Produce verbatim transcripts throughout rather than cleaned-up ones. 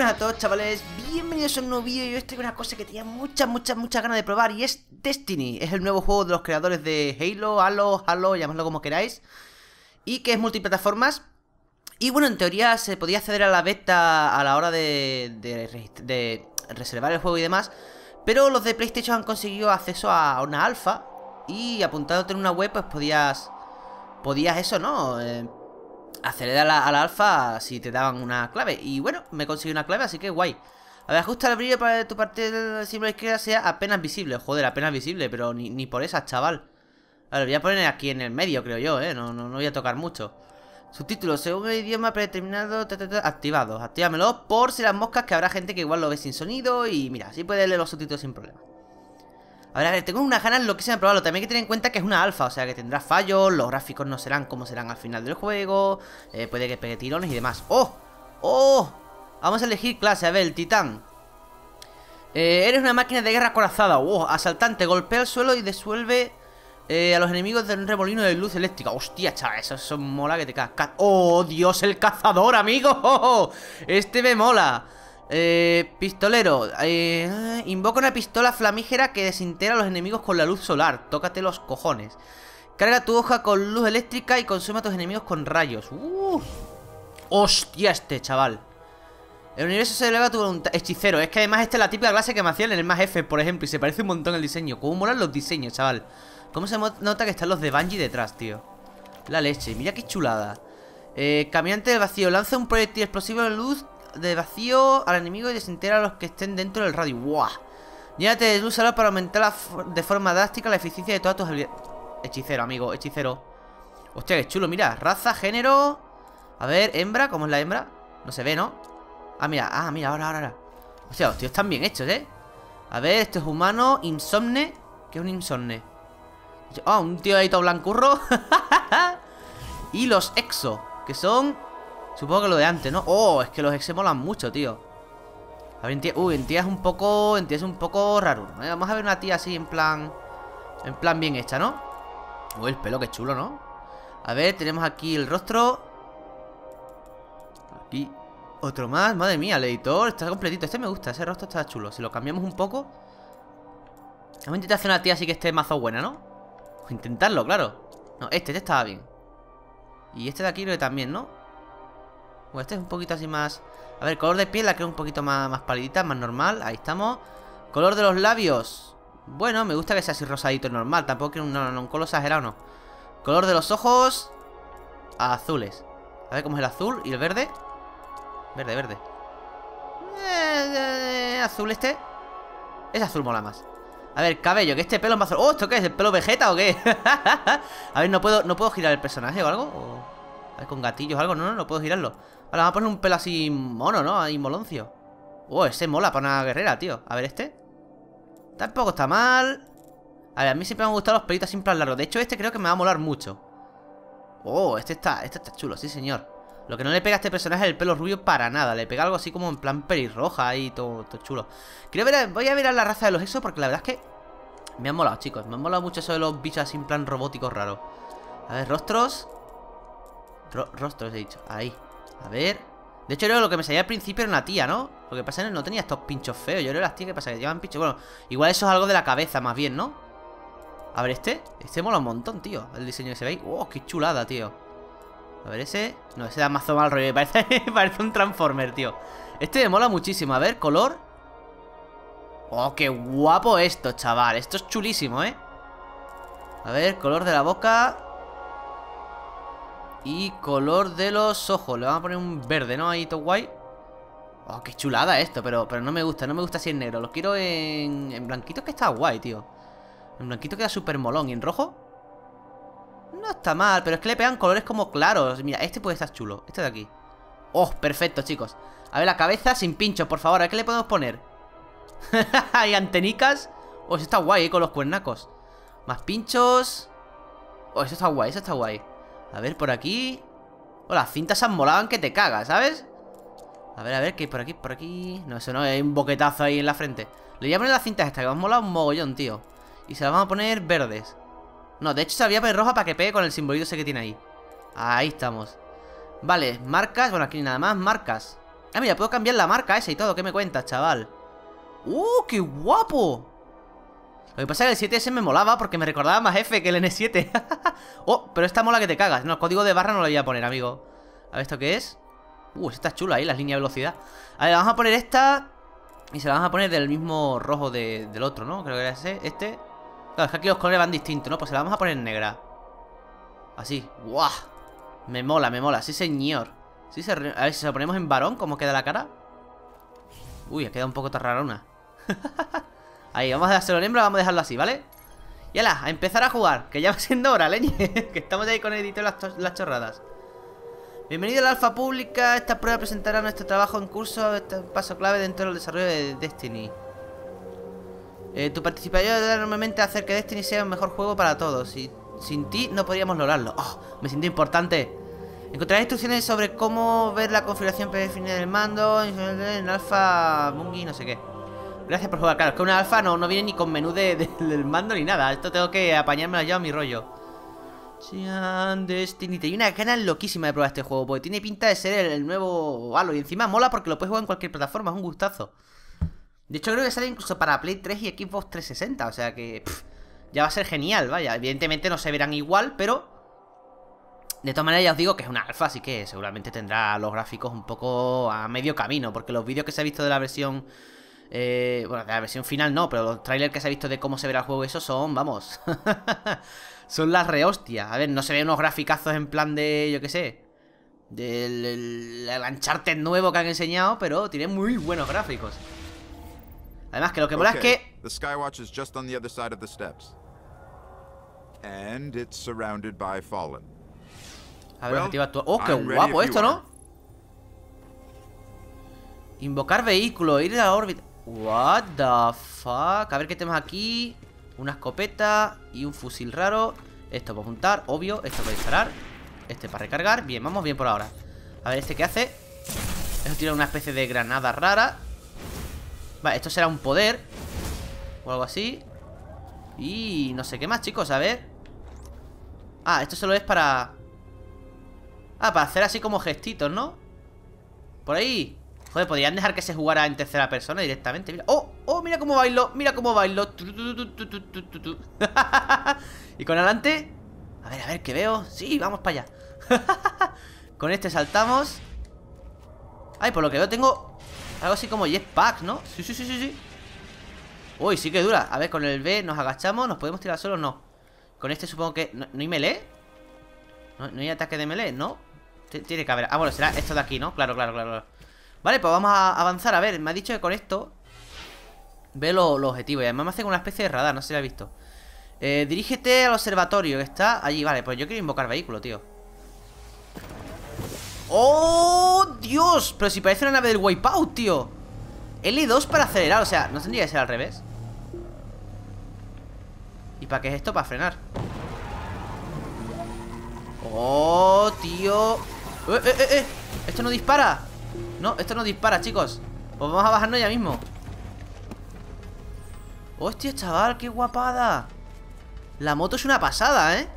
buenas a todos, chavales, bienvenidos a un nuevo vídeo. Y hoy traigo una cosa que tenía muchas, muchas, muchas ganas de probar, y es Destiny. Es el nuevo juego de los creadores de Halo, Halo, Halo, llamadlo como queráis, y que es multiplataformas. Y bueno, en teoría se podía acceder a la beta a la hora de, de, de reservar el juego y demás, pero los de PlayStation han conseguido acceso a una alfa, y apuntándote en una web pues podías, podías eso, ¿no? Eh, acceder a la, a la alfa si te daban una clave. Y bueno, me conseguí una clave, así que guay. A ver, ajusta el brillo para que tu parte del símbolo de izquierda sea apenas visible. Joder, apenas visible, pero ni, ni por esas, chaval. A ver, voy a poner aquí en el medio, creo yo, eh. No, no, no voy a tocar mucho. Subtítulos, según el idioma predeterminado, ta, ta, ta, activados. Actívamelo por si las moscas, que habrá gente que igual lo ve sin sonido. Y mira, así puedes leer los subtítulos sin problema. A ver, a ver, tengo unas ganas loquísimas de probarlo. También hay que tener en cuenta que es una alfa, o sea que tendrá fallos. Los gráficos no serán como serán al final del juego. eh, Puede que pegue tirones y demás. ¡Oh! ¡Oh! Vamos a elegir clase, a ver, el titán. eh, Eres una máquina de guerra acorazada. ¡Oh! Asaltante, golpea el suelo y disuelve eh, a los enemigos de un remolino de luz eléctrica. ¡Hostia, chaval! Eso, eso mola que te cagas. ¡Oh, Dios, el cazador, amigo! ¡Oh! Este me mola. Eh, pistolero, eh, invoca una pistola flamígera que desintegra a los enemigos con la luz solar. Tócate los cojones. Carga tu hoja con luz eléctrica y consume a tus enemigos con rayos. uh. Hostia, este chaval. El universo se eleva a tu voluntad. Hechicero, es que además esta es la típica clase que me hacían en el más F, por ejemplo. Y se parece un montón el diseño. Cómo molan los diseños, chaval. Cómo se nota que están los de Bungie detrás, tío. La leche, mira qué chulada. eh, Caminante del vacío, lanza un proyectil explosivo de luz de vacío al enemigo y desintegra a los que estén dentro del radio. ¡Guau! Llénate de luz solar para aumentar la de forma drástica la eficiencia de todas tus habilidades. Hechicero, amigo, hechicero. Hostia, qué chulo, mira. Raza, género. A ver, hembra, ¿cómo es la hembra? No se ve, ¿no? Ah, mira, ah, mira, ahora, ahora, ahora. Hostia, los tíos están bien hechos, ¿eh? A ver, esto es humano, insomne. ¿Qué es un insomne? Ah, oh, un tío ahí todo blancurro. Y los exo, que son... supongo que lo de antes, ¿no? Oh, es que los ex molan mucho, tío. A ver, en tía... Uy, en tía es un poco... En tía es un poco raro, ¿no? Vamos a ver una tía así en plan... En plan bien hecha, ¿no? Uy, el pelo, qué chulo, ¿no? A ver, tenemos aquí el rostro. Aquí otro más, madre mía, el editor está completito. Este me gusta, ese rostro está chulo. Si lo cambiamos un poco... Vamos a intentar hacer una tía así que esté mazo buena, ¿no? O intentarlo, claro. No, este, este estaba bien. Y este de aquí creo que también, ¿no? Bueno, este es un poquito así más... A ver, color de piel la creo un poquito más, más palidita, más normal. Ahí estamos. Color de los labios. Bueno, me gusta que sea así rosadito, normal. Tampoco quiero un, no, no, un color exagerado, no. Color de los ojos. Azules. A ver cómo es el azul y el verde. Verde, verde. Eh, eh, azul este. Ese azul mola más. A ver, cabello, que este pelo es más azul. ¡Oh, esto qué es! ¿El pelo Vegeta o qué? A ver, ¿no puedo, ¿no puedo girar el personaje o algo? ¿O... A ver, con gatillos o algo? No, no, no puedo girarlo. Vale, vamos a poner un pelo así mono, ¿no? Ahí moloncio. Oh, ese mola para una guerrera, tío. A ver, este. Tampoco está mal. A ver, a mí siempre me han gustado los pelitos así en plan largos. De hecho, este creo que me va a molar mucho. Oh, este está, este está chulo, sí, señor. Lo que no le pega a este personaje es el pelo rubio para nada. Le pega algo así como en plan pelirroja y todo, todo chulo. Quiero ver, voy a ver a la raza de los exos porque la verdad es que me han molado, chicos. Me han molado mucho eso de los bichos así en plan robóticos raros. A ver, rostros. Ro rostros he dicho, ahí. A ver. De hecho, creo que lo que me salía al principio era una tía, ¿no? Lo que pasa es que no tenía estos pinchos feos. Yo creo que las tías que pasa que llevan pinchos. Bueno, igual eso es algo de la cabeza más bien, ¿no? A ver, este. Este mola un montón, tío. El diseño que se ve ahí. ¡Oh, qué chulada, tío! A ver, ese. No, ese da mazo mal rollo. Parece, parece un Transformer, tío. Este me mola muchísimo. A ver, color. ¡Oh, qué guapo esto, chaval! Esto es chulísimo, ¿eh? A ver, color de la boca. Y color de los ojos. Le vamos a poner un verde, ¿no? Ahí todo guay. Oh, qué chulada esto. Pero, pero no me gusta, no me gusta así en negro. Lo quiero en, en blanquito, que está guay, tío. En blanquito queda súper molón. ¿Y en rojo? No está mal, pero es que le pegan colores como claros. Mira, este puede estar chulo. Este de aquí. Oh, perfecto, chicos. A ver, la cabeza sin pinchos, por favor. ¿A qué le podemos poner? Hay antenicas. Oh, eso está guay, ¿eh? Con los cuernacos. Más pinchos. Oh, eso está guay, eso está guay. A ver, por aquí. Oh, las cintas han molado que te cagas, ¿sabes? A ver, a ver, ¿qué hay por aquí? Por aquí. No, eso no, hay un boquetazo ahí en la frente. Le voy a poner las cintas estas, que me han molado un mogollón, tío. Y se las vamos a poner verdes. No, de hecho se la voy a poner roja para que pegue con el simbolito ese que tiene ahí. Ahí estamos. Vale, marcas, bueno, aquí nada más, marcas. Ah, mira, puedo cambiar la marca esa y todo. ¿Qué me cuentas, chaval? ¡Uh, qué guapo! Lo que pasa es que el siete ese me molaba porque me recordaba más F que el N siete. Oh, pero esta mola que te cagas. No, el código de barra no lo voy a poner, amigo. A ver, ¿esto qué es? Uh, esta es chula ahí, las líneas de velocidad. A ver, vamos a poner esta. Y se la vamos a poner del mismo rojo de, del otro, ¿no? Creo que era ese, este. Claro, es que aquí los colores van distintos, ¿no? Pues se la vamos a poner en negra. Así, ¡guau! Me mola, me mola, sí señor. Sí, se re... A ver si se lo ponemos en varón, ¿cómo queda la cara? Uy, ha quedado un poco tarrarona. Ahí, vamos a dárselo en hembra, vamos a dejarlo así, ¿vale? Y ala, a empezar a jugar, que ya va siendo hora, leñe. Que estamos ahí con el editor las, las chorradas. Bienvenido a la alfa pública. Esta prueba presentará nuestro trabajo en curso. Este es un paso clave dentro del desarrollo de Destiny. eh, Tu participación ayuda enormemente a hacer que Destiny sea un mejor juego para todos. Y sin ti no podríamos lograrlo. Oh, me siento importante. Encontrarás instrucciones sobre cómo ver la configuración predefinida del mando en alfa Bungie, no sé qué. Gracias por jugar. Claro, es que una alfa no, no viene ni con menú de, de, del mando ni nada. Esto tengo que apañármelo yo a mi rollo. Destiny. Tengo una ganas loquísima de probar este juego, porque tiene pinta de ser el, el nuevo Halo. Y encima mola porque lo puedes jugar en cualquier plataforma. Es un gustazo. De hecho creo que sale incluso para Play tres y Xbox trescientos sesenta. O sea que pff, ya va a ser genial, vaya. Evidentemente no se verán igual, pero de todas maneras ya os digo que es una alfa. Así que seguramente tendrá los gráficos un poco a medio camino, porque los vídeos que se ha visto de la versión eh, bueno, de la versión final no, pero los trailers que se ha visto de cómo se verá el juego, esos son, vamos son las rehostias. A ver, no se ven unos graficazos en plan de, yo qué sé, del el, el Uncharted nuevo que han enseñado, pero tiene muy buenos gráficos. Además que lo que mola okay. es que the Skywatch is just on the other side of the steps. And it's surrounded by Fallen. A ver, objetivo actual. Oh, qué guapo esto, ¿no? Invocar vehículo, ir a la órbita. What the fuck. A ver qué tenemos aquí. Una escopeta y un fusil raro. Esto para apuntar, obvio. Esto para disparar. Este para recargar. Bien, vamos bien por ahora. A ver, ¿este qué hace? Esto tira una especie de granada rara. Vale, esto será un poder o algo así. Y no sé qué más, chicos, a ver. Ah, esto solo es para... Ah, para hacer así como gestitos, ¿no? Por ahí. Joder, podrían dejar que se jugara en tercera persona directamente. Mira. ¡Oh! ¡Oh! Mira cómo bailo. Mira cómo bailo. Y con adelante. A ver, a ver, ¿qué veo? Sí, vamos para allá. Con este saltamos. Ay, por lo que veo tengo algo así como jetpack, ¿no? Sí, sí, sí, sí, sí. Uy, sí que dura. A ver, con el B nos agachamos. ¿Nos podemos tirar solos? No. Con este supongo que... ¿No, no hay melee? ¿No, ¿No hay ataque de melee? ¿No? Tiene que haber... Ah, bueno, será esto de aquí, ¿no? Claro, claro, claro, claro. Vale, pues vamos a avanzar. A ver, me ha dicho que con esto ve los lo objetivos. Y además me hace una especie de radar, no sé si lo ha visto. eh, Dirígete al observatorio que está allí. Vale, pues yo quiero invocar vehículo, tío. ¡Oh, Dios! Pero si parece una nave del Wipeout, tío. L dos para acelerar, o sea, ¿no tendría que ser al revés? ¿Y para qué es esto? Para frenar. ¡Oh, tío! ¡Eh, eh, eh, eh! ¿Esto no dispara? No, esto no dispara, chicos. Pues vamos a bajarnos ya mismo. ¡Hostia, chaval! ¡Qué guapada! La moto es una pasada, ¿eh?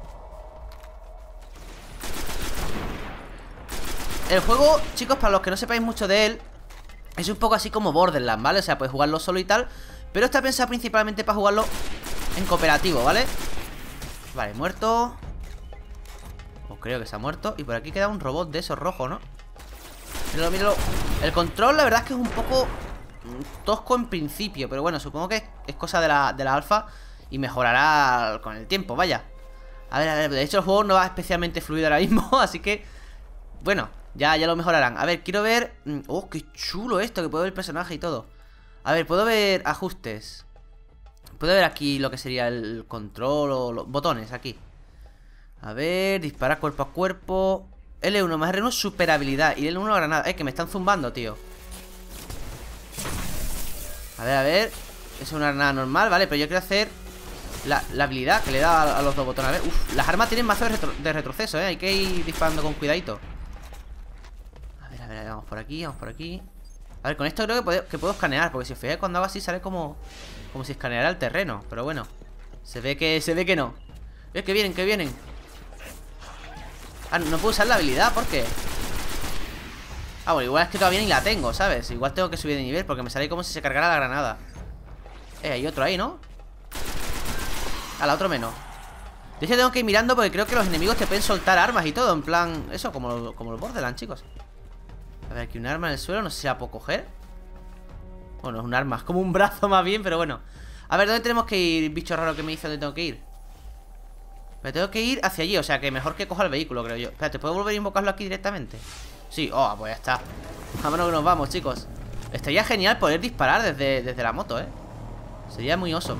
El juego, chicos, para los que no sepáis mucho de él, es un poco así como Borderlands, ¿vale? O sea, puedes jugarlo solo y tal, pero está pensado principalmente para jugarlo en cooperativo, ¿vale? Vale, muerto. O creo que se ha muerto. Y por aquí queda un robot de esos rojos, ¿no? Míralo, míralo. El control, la verdad es que es un poco tosco en principio, pero bueno, supongo que es cosa de la, de la alfa y mejorará con el tiempo, vaya. A ver, a ver, de hecho el juego no va especialmente fluido ahora mismo, así que bueno, ya, ya lo mejorarán. A ver, quiero ver... Oh, qué chulo esto, que puedo ver el personaje y todo. A ver, puedo ver ajustes. Puedo ver aquí lo que sería el control o los botones, aquí. A ver, disparar cuerpo a cuerpo. L uno más R uno, super habilidad. Y L uno granada. Eh, que me están zumbando, tío. A ver, a ver. Es una granada normal, vale, pero yo quiero hacer la, la habilidad que le da a, a los dos botones. A ver, uff, las armas tienen mazo de, retro, de retroceso, eh. Hay que ir disparando con cuidadito. A ver, a ver, vamos por aquí, vamos por aquí. A ver, con esto creo que puedo, que puedo escanear. Porque si os fijáis, cuando hago así sale como Como si escaneara el terreno. Pero bueno, se ve que, se ve que no. Es que vienen, que vienen. Ah, no puedo usar la habilidad, ¿por qué? Ah, bueno, igual es que todavía ni la tengo, ¿sabes? Igual tengo que subir de nivel porque me sale como si se cargara la granada. Eh, hay otro ahí, ¿no? A la otro menos. De hecho tengo que ir mirando porque creo que los enemigos te pueden soltar armas y todo. En plan, eso, como, como los Borderlands, chicos. A ver, aquí un arma en el suelo, no sé si la puedo coger. Bueno, es un arma, es como un brazo más bien, pero bueno. A ver, ¿dónde tenemos que ir, bicho raro que me dice dónde tengo que ir? Me tengo que ir hacia allí, o sea que mejor que coja el vehículo, creo yo. Espérate, ¿puedo volver a invocarlo aquí directamente? Sí, oh, pues ya está. Vámonos que nos vamos, chicos. Estaría genial poder disparar desde, desde la moto, ¿eh? Sería muy awesome.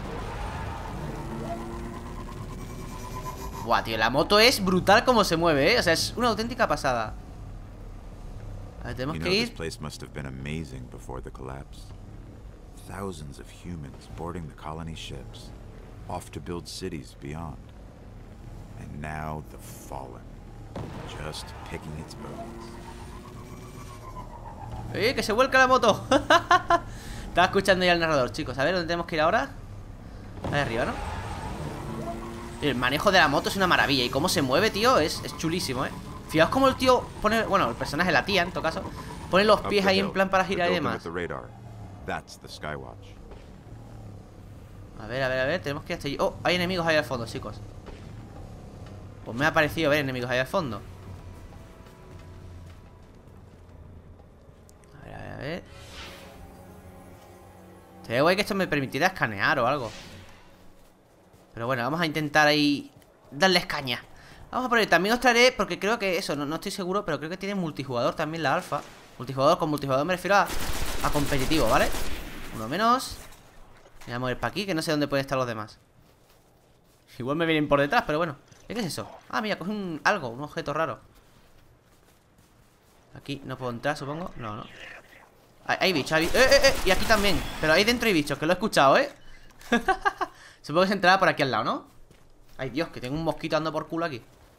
Buah, tío, la moto es brutal como se mueve, ¿eh? O sea, es una auténtica pasada. A ver, tenemos You que know, this ir. place must have been amazing before the collapse. Thousands of humans boarding the colony ships, off to build cities beyond. And now the Fallen, just picking its bones. ¡Eh, que se vuelca la moto! Estaba escuchando ya el narrador, chicos. A ver, ¿dónde tenemos que ir ahora? Ahí arriba, ¿no? El manejo de la moto es una maravilla. Y cómo se mueve, tío, es, es chulísimo, ¿eh? Fijaos cómo el tío pone... Bueno, el personaje, la tía, en todo caso, pone los pies ahí en plan para girar y demás. A ver, a ver, a ver, tenemos que ir hasta allí. Oh, hay enemigos ahí al fondo, chicos. Pues me ha parecido ver enemigos ahí al fondo. A ver, a ver, a ver. Sería guay que esto me permitiera escanear o algo. Pero bueno, vamos a intentar ahí darles caña. Vamos a poner, también os traeré, porque creo que eso, no, no estoy seguro, pero creo que tiene multijugador también la alfa. Multijugador, con multijugador me refiero a, a competitivo, ¿vale? Uno menos. Voy a mover para aquí, que no sé dónde pueden estar los demás. Igual me vienen por detrás, pero bueno. ¿Qué es eso? Ah, mira, coge un algo, un objeto raro. Aquí no puedo entrar, supongo. No, no. Hay, hay bichos, hay bichos. ¡Eh, eh, eh! Y aquí también. Pero ahí dentro hay bichos, que lo he escuchado, ¿eh? Supongo que se entrará por aquí al lado, ¿no? Ay, Dios, que tengo un mosquito andando por culo aquí.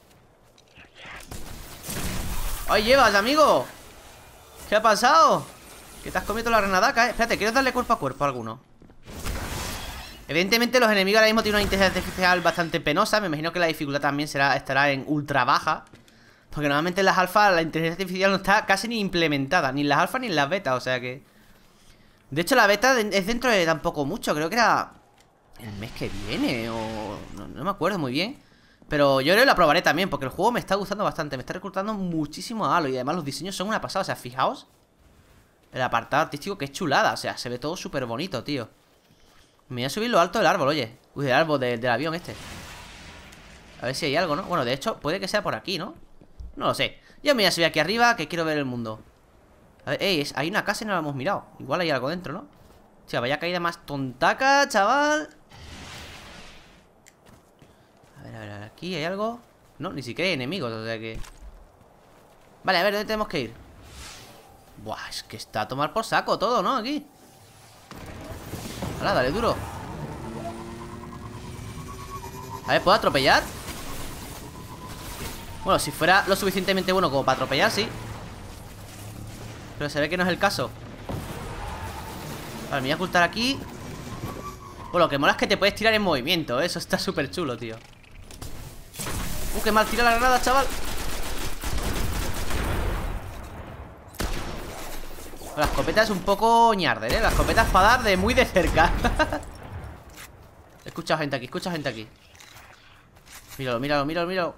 ¡Ay, llevas, amigo! ¿Qué ha pasado? Que te has comido la granadaca, ¿eh? Espérate, ¿quieres darle cuerpo a cuerpo a alguno? Evidentemente los enemigos ahora mismo tienen una inteligencia artificial bastante penosa. Me imagino que la dificultad también será, estará en ultra baja. Porque normalmente en las alfas la inteligencia artificial no está casi ni implementada. Ni en las alfas ni en las betas, o sea que... De hecho la beta es dentro de tampoco mucho. Creo que era el mes que viene o... No, no me acuerdo muy bien. Pero yo creo que la probaré también, porque el juego me está gustando bastante. Me está reclutando muchísimo a Halo. Y además los diseños son una pasada, o sea, fijaos el apartado artístico, que es chulada. O sea, se ve todo súper bonito, tío. Me voy a subir lo alto del árbol, oye. Uy, del árbol, de, del avión este. A ver si hay algo, ¿no? Bueno, de hecho, puede que sea por aquí, ¿no? No lo sé. Yo me voy a subir aquí arriba, que quiero ver el mundo. A ver, ey, hay una casa y no la hemos mirado. Igual hay algo dentro, ¿no? O sea, vaya caída más tontaca, chaval. A ver, a ver, aquí hay algo. No, ni siquiera hay enemigos, o sea que... Vale, a ver, ¿dónde tenemos que ir? Buah, es que está a tomar por saco todo, ¿no? Aquí. Hala, dale duro. A ver, ¿puedo atropellar? Bueno, si fuera lo suficientemente bueno como para atropellar, sí. Pero se ve que no es el caso. Vale, me voy a ocultar aquí. Bueno, lo que mola es que te puedes tirar en movimiento, ¿eh? Eso está súper chulo, tío. Uh, qué mal tira la granada, chaval. La escopeta es un poco ñarder, ¿eh? La escopeta es para dar de muy de cerca. He escuchado gente aquí, escucha gente aquí. Míralo, míralo, míralo, míralo.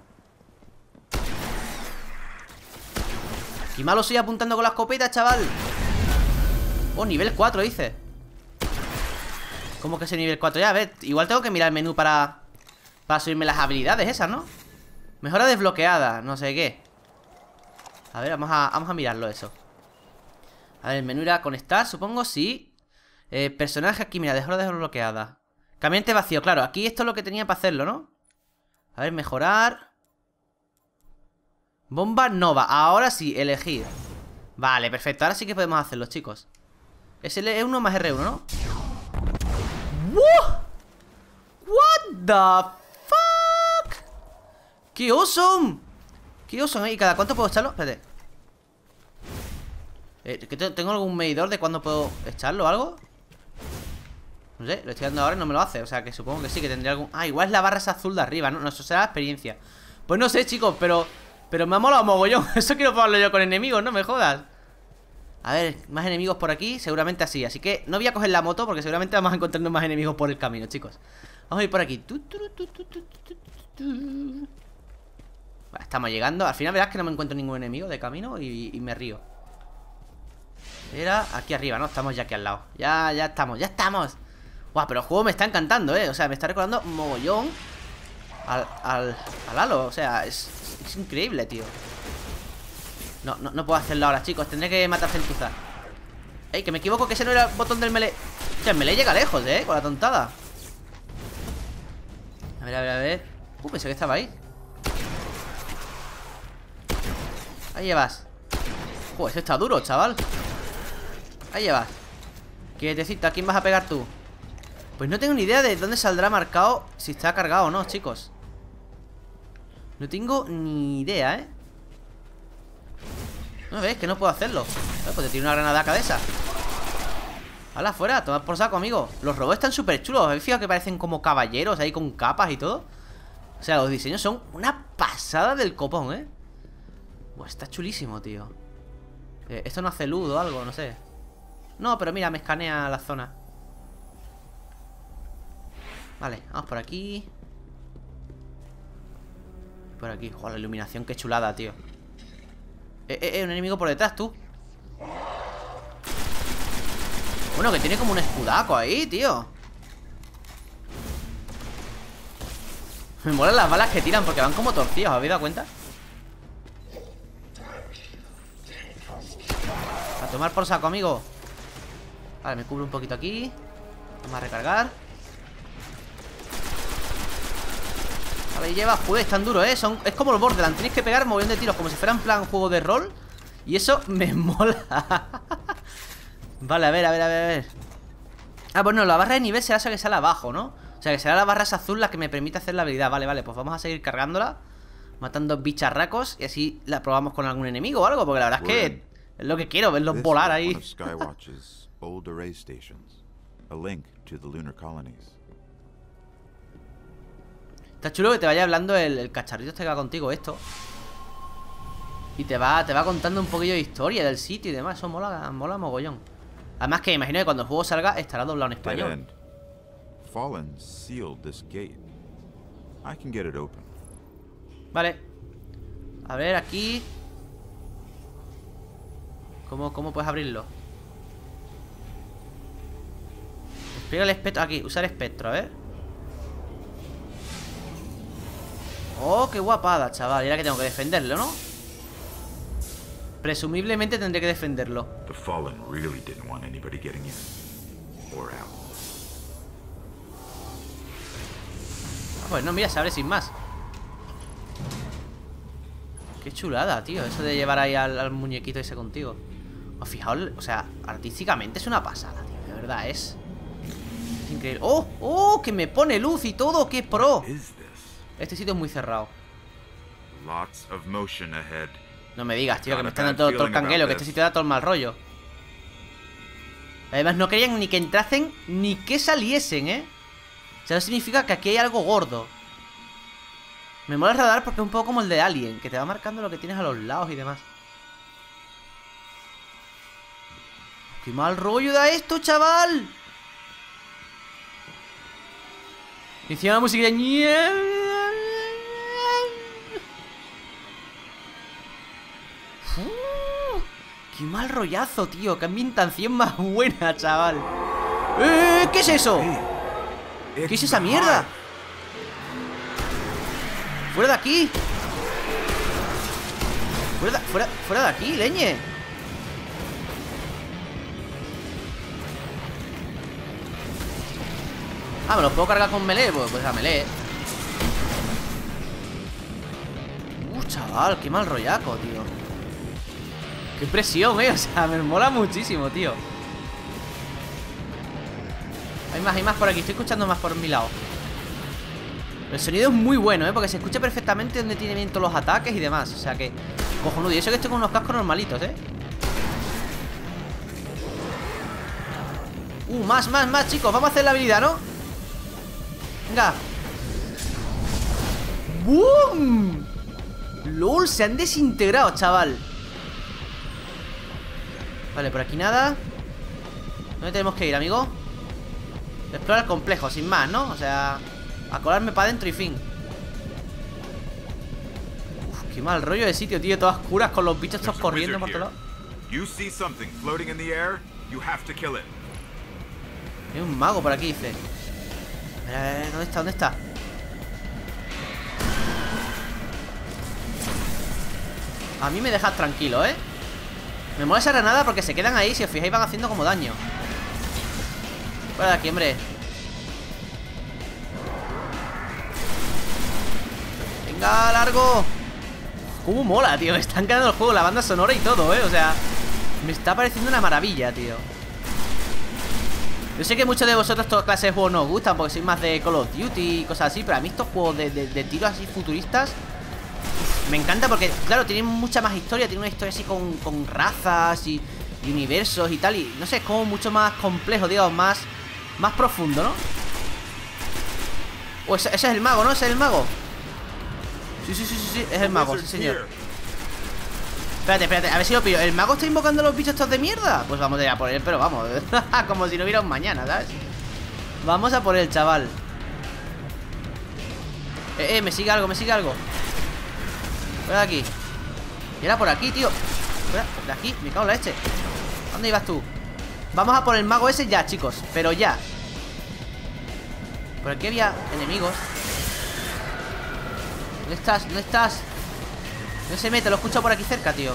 Qué malo soy apuntando con la escopeta, chaval. Oh, nivel cuatro, dice. ¿Cómo que ese nivel cuatro? Ya, a ver, igual tengo que mirar el menú para Para subirme las habilidades esas, ¿no? Mejora desbloqueada, no sé qué. A ver, vamos a, vamos a mirarlo eso. A ver, el menú era conectar, supongo, sí. eh, Personaje aquí, mira, mejora desbloqueada. Cambiante vacío, claro, aquí esto es lo que tenía para hacerlo, ¿no? A ver, mejorar. Bomba nova, ahora sí, elegir. Vale, perfecto, ahora sí que podemos hacerlo, chicos. Es L uno más R uno, ¿no? ¿What? What the fuck? ¡Qué awesome! ¡Qué awesome! ¿Y cada cuánto puedo echarlo? Espérate. eh, ¿Tengo algún medidor de cuándo puedo echarlo o algo? No sé, lo estoy dando ahora y no me lo hace. O sea que supongo que sí, que tendría algún... Ah, igual es la barra esa azul de arriba, ¿no? No, eso será la experiencia. Pues no sé, chicos, pero... Pero me ha molado mogollón. Eso quiero probarlo yo con enemigos, no me jodas. A ver, más enemigos por aquí, seguramente así. Así que no voy a coger la moto porque seguramente vamos a encontrarnos más enemigos por el camino, chicos. Vamos a ir por aquí. Vale, estamos llegando. Al final verás que no me encuentro ningún enemigo de camino y, y me río. Era aquí arriba, ¿no? Estamos ya aquí al lado. Ya, ya estamos, ya estamos. Guau, pero el juego me está encantando, ¿eh? O sea, me está recordando mogollón Al, al, al Halo, o sea, es, es increíble, tío. No, no, no puedo hacerlo ahora, chicos. Tendré que matar centuzas. Ey, que me equivoco, que ese no era el botón del melee. O sea, el melee llega lejos, ¿eh? Con la tontada. A ver, a ver, a ver. Uh, pensé que estaba ahí. Ahí llevas. Uh, ese está duro, chaval. Ahí llevas. Quietecita, ¿a quién vas a pegar tú? Pues no tengo ni idea de dónde saldrá marcado si está cargado o no, chicos. No tengo ni idea, ¿eh? No ves, que no puedo hacerlo. Pues te tiro una granadaca de esa. ¡Hala, fuera! Tomad por saco, amigo. Los robots están súper chulos. ¿Habéis fijado que parecen como caballeros ahí con capas y todo? O sea, los diseños son una pasada del copón, ¿eh? Buah, está chulísimo, tío. eh, Esto no hace luz o algo, no sé. No, pero mira, me escanea la zona. Vale, vamos por aquí. Por aquí, joder, la iluminación, qué chulada, tío. Eh, eh, eh, un enemigo por detrás, tú. Bueno, que tiene como un escudaco ahí, tío. Me molan las balas que tiran porque van como torcidos, ¿os habéis dado cuenta? A tomar por saco, amigo. Vale, me cubro un poquito aquí. Vamos a recargar. Vale, lleva, joder, es tan duro, ¿eh? Son, es como el Borderlands, tenéis que pegar un montón de tiros como si fuera en plan juego de rol. Y eso me mola. Vale, a ver, a ver, a ver, a ver. Ah, bueno, la barra de nivel será esa que sale abajo, ¿no? O sea, que será la barra esa azul la que me permite hacer la habilidad. Vale, vale, pues vamos a seguir cargándola, matando bicharracos. Y así la probamos con algún enemigo o algo. Porque la verdad es que es lo que quiero, verlos volar ahí. Está chulo que te vaya hablando el, el cacharrito este que va contigo, esto. Y te va, te va contando un poquillo de historia del sitio y demás. Eso mola, mola mogollón. Además que imagino que cuando el juego salga estará doblado en español. Vale. A ver, aquí. ¿Cómo, cómo puedes abrirlo? Despliega el espectro. Aquí, usar espectro, a ver. Oh, qué guapada, chaval. Y ahora que tengo que defenderlo, ¿no? Presumiblemente tendré que defenderlo. The Fallen really didn't want anybody getting in or out. Ah, pues no, mira, se abre sin más. Qué chulada, tío. Eso de llevar ahí al, al muñequito ese contigo. ¿Os fijaos? O sea, artísticamente es una pasada, tío. De verdad, es... es increíble. ¡Oh! ¡Oh! Que me pone luz y todo. ¡Qué pro! Este sitio es muy cerrado. Lots of motion ahead. No me digas, tío, que me están dando todo, todo el canguelo. Que este sitio da todo el mal rollo. Además, no querían ni que entrasen ni que saliesen, ¿eh? O sea, eso significa que aquí hay algo gordo. Me mola el radar porque es un poco como el de Alien, que te va marcando lo que tienes a los lados y demás. ¡Qué mal rollo da esto, chaval! Y encima la música de... Uh, ¡qué mal rollazo, tío! ¡Qué ambientación más buena, chaval! ¡Eh! ¿Qué es eso? ¿Qué es esa mierda? ¡Fuera de aquí! ¡Fuera de, fuera, fuera de aquí, leñe! Ah, ¿me los puedo cargar con melee? Pues, pues a melee. Uh, chaval, qué mal rollaco, tío. Qué presión, eh, o sea, me mola muchísimo, tío. Hay más, hay más por aquí, estoy escuchando más por mi lado. El sonido es muy bueno, eh, porque se escucha perfectamente donde tiene viento los ataques y demás. O sea que, cojonudo, y eso que estoy con unos cascos normalitos, eh. Uh, más, más, más, chicos, vamos a hacer la habilidad, ¿no? Venga. ¡Boom! LOL, se han desintegrado, chaval. Vale, por aquí nada. ¿Dónde tenemos que ir, amigo? Explora el complejo, sin más, ¿no? O sea, a colarme para adentro y fin. Uf, qué mal rollo de sitio, tío. Todas oscuras con los bichos estos corriendo por todos lados. Hay un mago por aquí, dice. A ver, a ver, ¿dónde está? ¿Dónde está? A mí me dejas tranquilo, ¿eh? Me mola esa granada porque se quedan ahí. Si os fijáis van haciendo como daño. Fuera de aquí, hombre. Venga, largo. Cómo mola, tío. Me están quedando el juego, la banda sonora y todo, ¿eh? O sea, me está pareciendo una maravilla, tío. Yo sé que muchos de vosotros todas clases de juegos no os gustan porque sois más de Call of Duty y cosas así, pero a mí estos juegos de, de, de tiros así futuristas me encanta porque, claro, tienen mucha más historia. Tienen una historia así con, con razas y, y universos y tal. Y no sé, es como mucho más complejo, digamos, más, más profundo, ¿no? O ese, ese es el mago, ¿no? Ese es el mago. Sí, sí, sí, sí, sí, es el mago, sí, señor. Espérate, espérate, a ver si lo pillo. ¿El mago está invocando a los bichos estos de mierda? Pues vamos a ir a por él, pero vamos. Como si no hubiera un mañana, ¿sabes? Vamos a por él, chaval. Eh, eh, me sigue algo, me sigue algo. Fuera de aquí. Y era por aquí, tío. Fuera de aquí, me cago en la leche. ¿Dónde ibas tú? Vamos a por el mago ese ya, chicos. Pero ya. Por aquí había enemigos. ¿Dónde estás? ¿Dónde estás? No se mete, lo he escuchado por aquí cerca, tío.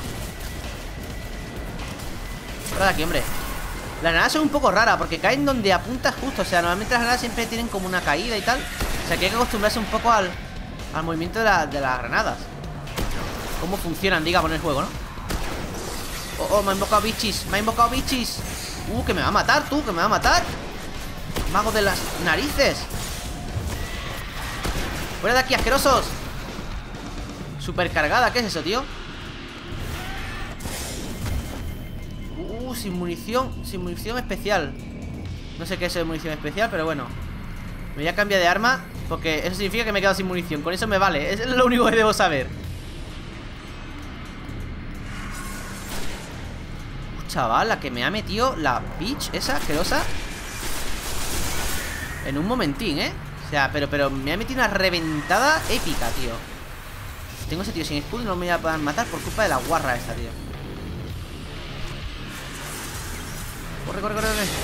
Fuera de aquí, hombre. Las granadas son un poco raras porque caen donde apuntas justo. O sea, normalmente las granadas siempre tienen como una caída y tal. O sea, que hay que acostumbrarse un poco al, al movimiento de, la, de las granadas. Cómo funcionan, digamos, en el juego, ¿no? Oh, oh, me ha invocado bichis. Me ha invocado bichis. Uh, que me va a matar, tú, que me va a matar. Mago de las narices. Fuera de aquí, asquerosos. Super cargada, ¿qué es eso, tío? Uh, sin munición. Sin munición especial. No sé qué es eso de munición especial, pero bueno. Me voy a cambiar de arma porque eso significa que me he quedado sin munición. Con eso me vale, es lo único que debo saber. uh, Chaval, la que me ha metido la bitch esa asquerosa en un momentín, ¿eh? O sea, pero, pero me ha metido una reventada épica, tío. Tengo ese tío sin escudo y no me voy a poder matar por culpa de la guarra esta, tío. Corre, corre, corre, corre.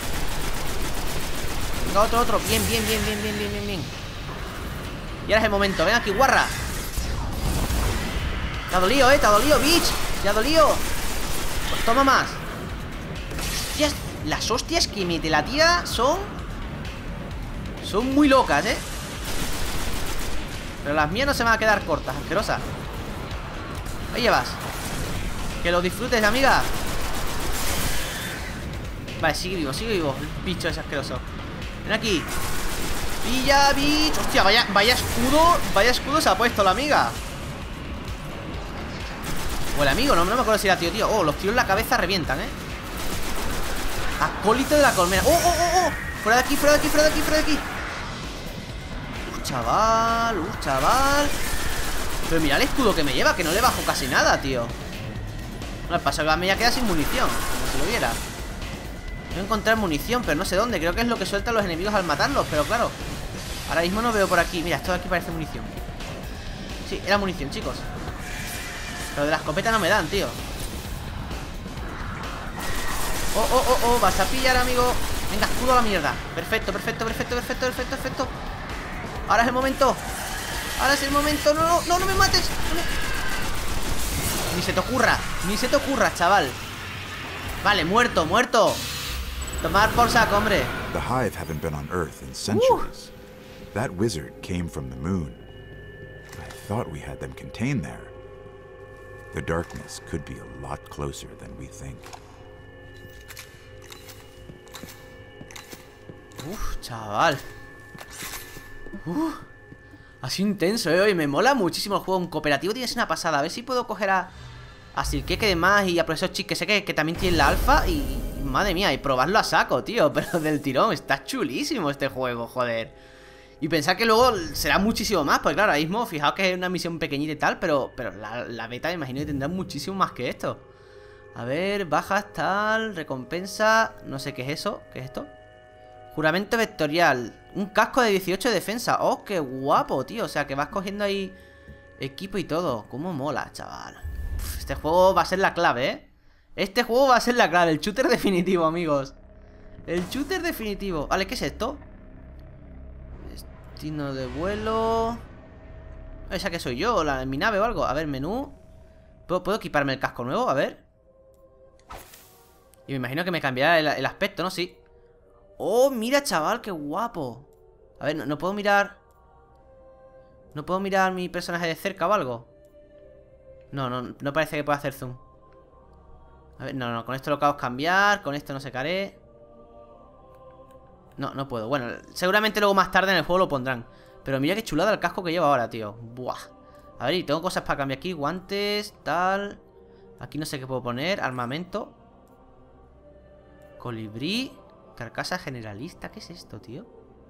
Venga, otro, otro. Bien, bien, bien, bien, bien, bien, bien, bien. Y ahora es el momento. Ven aquí, guarra. Te ha dolido, eh, te ha dolido, bitch. Te ha dolido. Pues toma más. Hostias, las hostias que mete la tía son Son muy locas, eh. Pero las mías no se van a quedar cortas, asquerosa. Ahí llevas. Que lo disfrutes, amiga. Vale, sigue vivo, sigue vivo. El bicho es asqueroso. Ven aquí. Pilla, bicho. Hostia, vaya, vaya escudo. Vaya escudo se ha puesto la amiga. O el amigo, no, no me acuerdo si era tío, tío. Oh, los tiros en la cabeza revientan, eh. Acólito de la colmena. Oh, oh, oh, oh. Fuera de aquí, fuera de aquí, fuera de aquí, fuera de aquí. Chaval, uh, chaval. Pero mira el escudo que me lleva, que no le bajo casi nada, tío. No, el paso que me ya queda sin munición, como si lo viera. Voy a encontrar munición, pero no sé dónde. Creo que es lo que sueltan los enemigos al matarlos, pero claro, ahora mismo no veo por aquí. Mira, esto de aquí parece munición. Sí, era munición, chicos. Pero de la escopeta no me dan, tío. Oh, oh, oh, oh, vas a pillar, amigo. Venga, escudo a la mierda. Perfecto, perfecto, perfecto, perfecto, perfecto, perfecto. Ahora es el momento. Ahora es el momento. No, no, no, no me mates. No me... Ni se te ocurra. Ni se te ocurra, chaval. Vale, muerto, muerto. Tomar por saco, hombre. The Hive haven't been on Earth in centuries. Uh. That wizard came from the moon. I thought we had them contained there. The darkness could be a lot closer than we think. Uf, chaval. Uf. Ha sido intenso, eh. Y me mola muchísimo el juego. En cooperativo tiene que ser una pasada. A ver si puedo coger a, a Silkeke de más y a Profesor Chick, que sé que, que también tiene la alfa. Y, y madre mía, y probarlo a saco, tío. Pero del tirón, está chulísimo este juego, joder. Y pensar que luego será muchísimo más. Porque claro, ahora mismo, fijaos que es una misión pequeñita y tal. Pero, pero la, la beta me imagino que tendrá muchísimo más que esto. A ver, bajas, tal, recompensa. No sé qué es eso. ¿Qué es esto? Juramento vectorial. Un casco de dieciocho de defensa. Oh, qué guapo, tío. O sea, que vas cogiendo ahí equipo y todo. Cómo mola, chaval. Uf, este juego va a ser la clave, ¿eh? Este juego va a ser la clave. El shooter definitivo, amigos. El shooter definitivo. Vale, ¿qué es esto? Destino de vuelo. ¿Esa que soy yo? ¿La, ¿Mi nave o algo? A ver, menú. ¿Puedo, ¿Puedo equiparme el casco nuevo? A ver. Y me imagino que me cambiará el, el aspecto, ¿no? Sí. Oh, mira, chaval, qué guapo. A ver, no, no puedo mirar. ¿No puedo mirar mi personaje de cerca o algo? No, no, no parece que pueda hacer zoom. A ver, no, no, con esto lo acabo de cambiar. Con esto no sé qué haré. No, no puedo. Bueno, seguramente luego más tarde en el juego lo pondrán. Pero mira qué chulada el casco que llevo ahora, tío. Buah. A ver, y tengo cosas para cambiar aquí. Guantes, tal. Aquí no sé qué puedo poner. Armamento. Colibrí. Carcasa generalista. ¿Qué es esto, tío?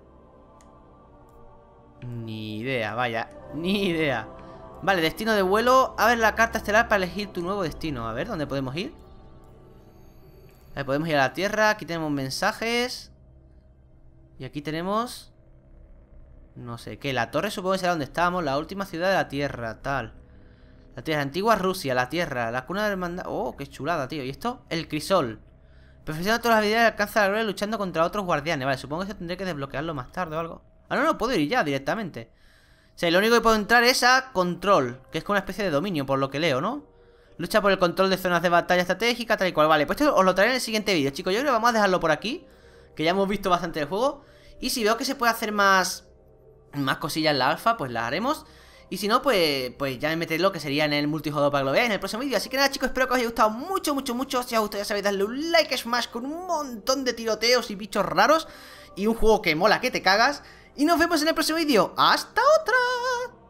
Ni idea, vaya. Ni idea. Vale, destino de vuelo. A ver la carta estelar para elegir tu nuevo destino. A ver, ¿dónde podemos ir? A ver, podemos ir a la Tierra. Aquí tenemos mensajes. Y aquí tenemos... No sé qué. La torre supongo que será donde estábamos. La última ciudad de la Tierra, tal. La Tierra, antigua Rusia, la Tierra. La cuna del hermandad. Oh, qué chulada, tío. ¿Y esto? El crisol. Perfecciona todas las habilidades, alcanza la gloria luchando contra otros guardianes. Vale, supongo que eso tendré que desbloquearlo más tarde o algo. Ah, no, no, puedo ir ya directamente. O sea, lo único que puedo entrar es a control, que es como una especie de dominio, por lo que leo, ¿no? Lucha por el control de zonas de batalla estratégica, tal y cual. Vale, pues esto os lo traeré en el siguiente vídeo, chicos. Yo creo que vamos a dejarlo por aquí, que ya hemos visto bastante del juego. Y si veo que se puede hacer más Más cosillas en la alfa, pues las haremos. Y si no, pues, pues ya me meteré lo que sería en el multijugador para que lo veáis en el próximo vídeo. Así que nada, chicos, espero que os haya gustado mucho, mucho, mucho. Si os ha gustado, ya sabéis, darle un like smash con un montón de tiroteos y bichos raros. Y un juego que mola que te cagas. Y nos vemos en el próximo vídeo. ¡Hasta otra!